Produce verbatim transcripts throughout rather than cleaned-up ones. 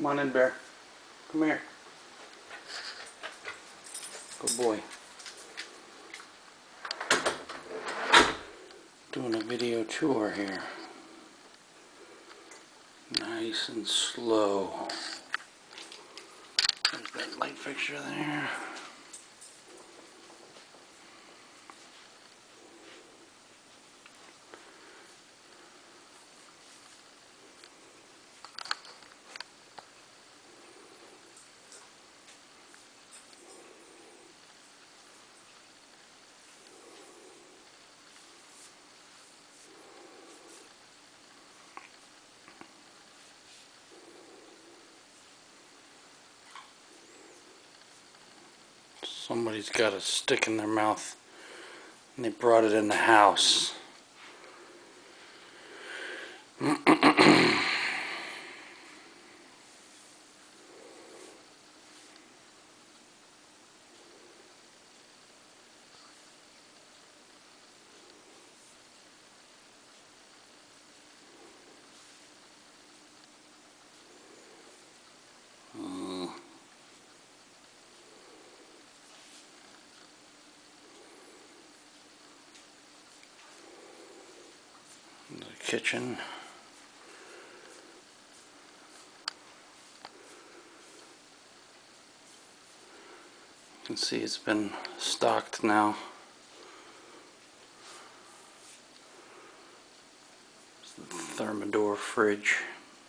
Come on in, Bear. Come here. Good boy. Doing a video tour here. Nice and slow. There's that light fixture there. Somebody's got a stick in their mouth and they brought it in the house. The kitchen. You can see it's been stocked now. It's the Thermador fridge.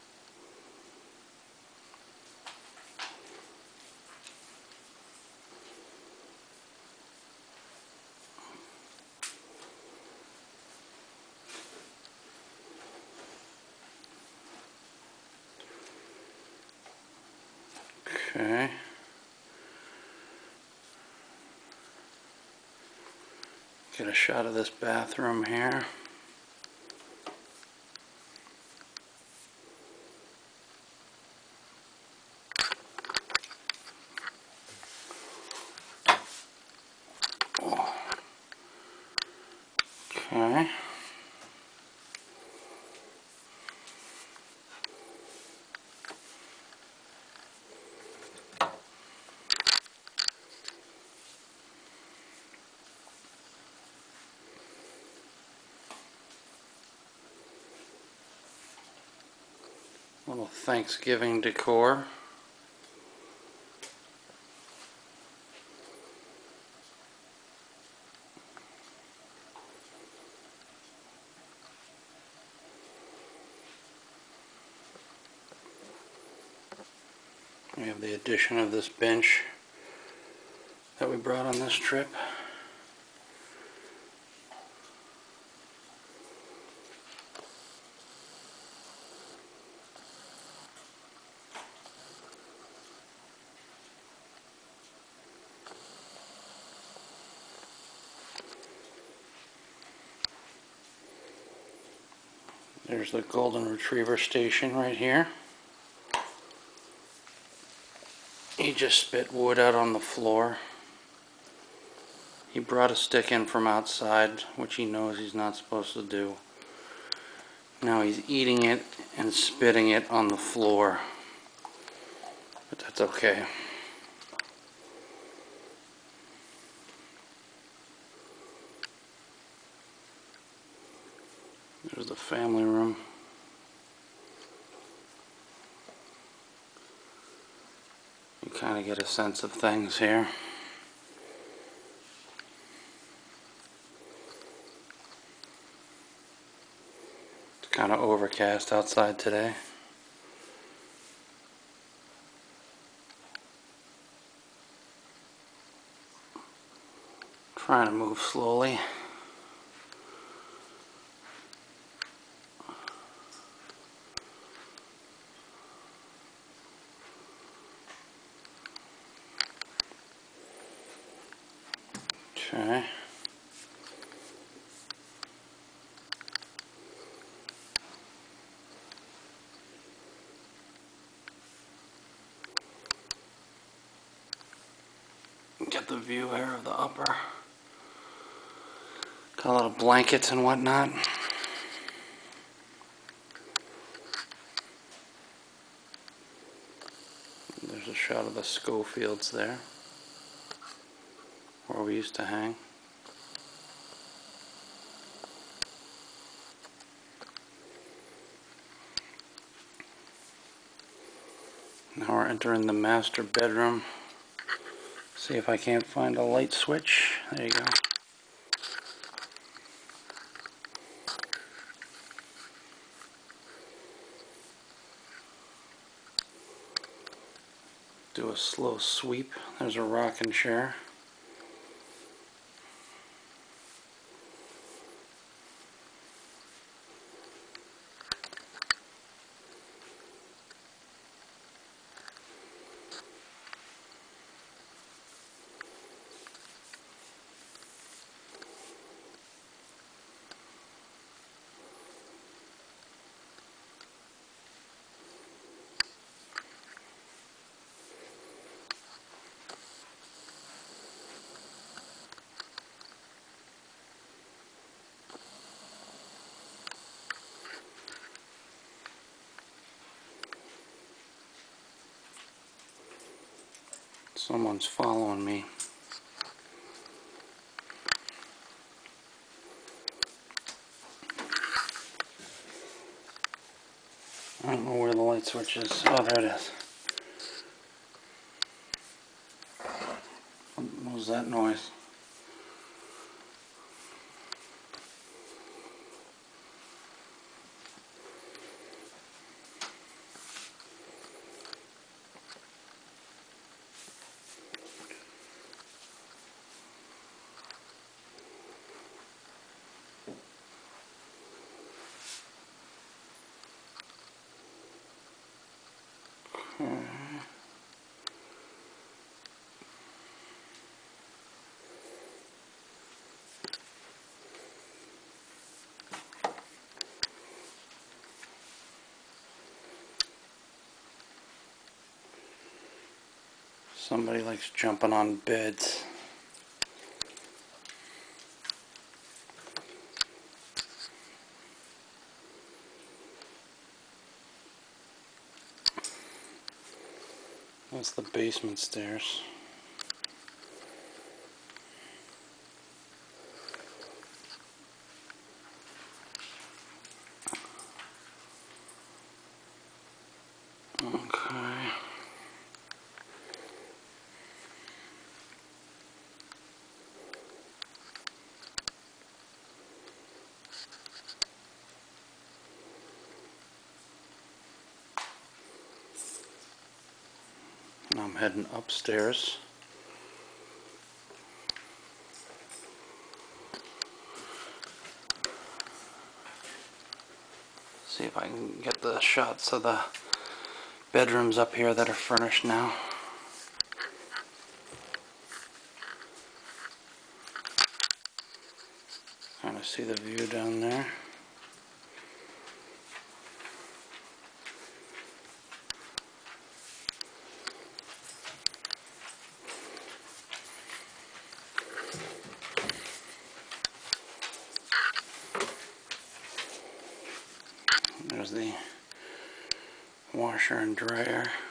Okay. Get a shot of this bathroom here. Okay. Little Thanksgiving decor. We have the addition of this bench that we brought on this trip. There's the golden retriever station right here. He just spit wood out on the floor. He brought a stick in from outside, which he knows he's not supposed to do. Now he's eating it and spitting it on the floor. But that's okay. There's the family room. You kind of get a sense of things here. It's kind of overcast outside today. Trying to move slowly. Okay. Get the view here of the upper. Got a lot of blankets and whatnot. shot of the Schofields there, where we used to hang. Now we're entering the master bedroom. See if I can't find a light switch. There you go. Do a slow sweep. There's a rocking chair. Someone's following me. I don't know where the light switch is. Oh, there it is. What was that noise? Hmm. Somebody likes jumping on beds. That's the basement stairs. Okay. Now I'm heading upstairs. See if I can get the shots of the bedrooms up here that are furnished now. Kind of see the view down there. There's the washer and dryer.